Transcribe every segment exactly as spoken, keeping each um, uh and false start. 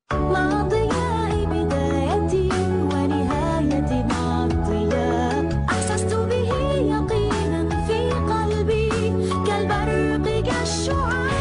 مع ضياء بدايتي ونهايتي مع الضياء أحسست به يقينا في قلبي كالبرق كالشعاع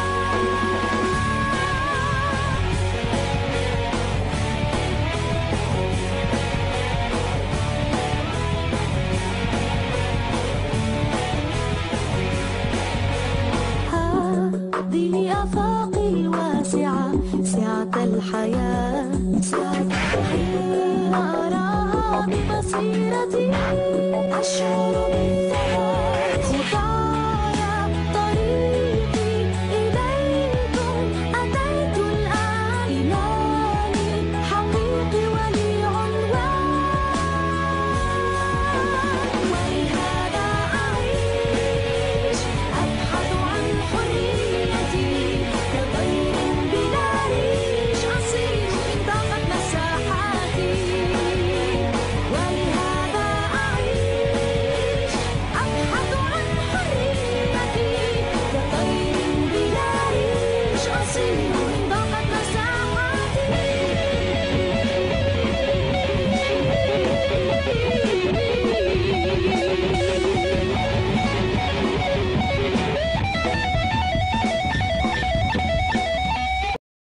هذه آفاقي الواسعة سعة الحياة سعة حين أراها ببصيرتي أشعر بالثبات